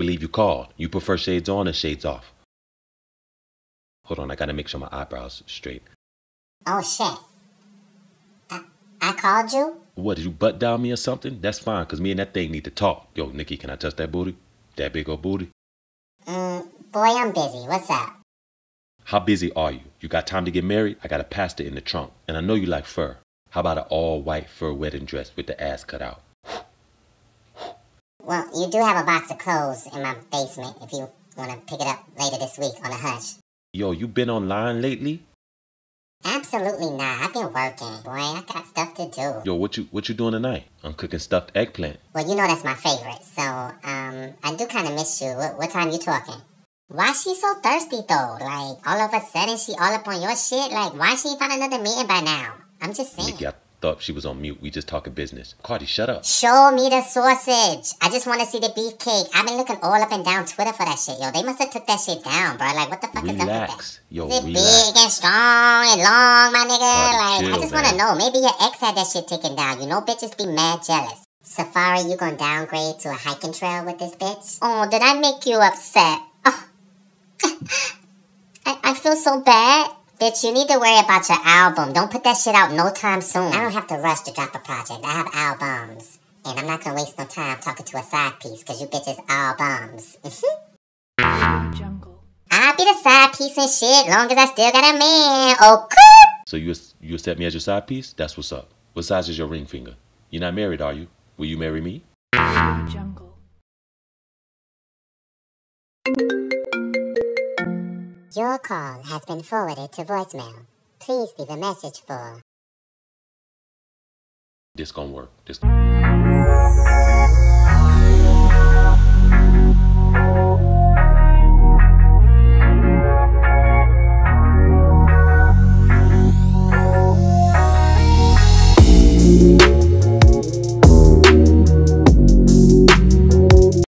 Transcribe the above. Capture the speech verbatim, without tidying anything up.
believe you called. You prefer shades on or shades off? Hold on, I gotta make sure my eyebrows straight. Oh shit. I, I called you? What, did you butt down me or something? That's fine, cause me and that thing need to talk. Yo, Nicki, can I touch that booty? That big old booty? Mm, boy, I'm busy. What's up? How busy are you? You got time to get married? I got a pasta in the trunk. And I know you like fur. How about an all-white fur wedding dress with the ass cut out? Well, you do have a box of clothes in my basement if you want to pick it up later this week on a hush. Yo, you been online lately? Absolutely not. I've been working. Boy, I got stuff to do. Yo, what you what you doing tonight? I'm cooking stuffed eggplant. Well, you know that's my favorite. So, um, I do kind of miss you. What, what time you talking? Why she so thirsty, though? Like, all of a sudden, she all up on your shit? Like, why she ain't found another meeting by now? I'm just saying. Nicki, I thought she was on mute. We just talking business. Cardi, shut up. Show me the sausage. I just want to see the beefcake. I've been looking all up and down Twitter for that shit, yo. They must have took that shit down, bro. Like, what the fuck relax. is up with that? Yo, is it relax. big and strong and long, my nigga? Cardi, like, chill, I just want to man. know. Maybe your ex had that shit taken down. You know, bitches be mad jealous. Safaree, you gonna downgrade to a hiking trail with this bitch? Oh, did I make you upset? Oh. I, I feel so bad. Bitch, you need to worry about your album. Don't put that shit out no time soon. I don't have to rush to drop a project. I have albums. And I'm not gonna waste no time talking to a side piece, cause you bitches albums. Jungle. I'll be the side piece and shit, long as I still got a man. Okay. So you you accept me as your side piece? That's what's up. What size is your ring finger? You're not married, are you? Will you marry me? Jungle. Your call has been forwarded to voicemail. Please leave a message for... This gonna work. This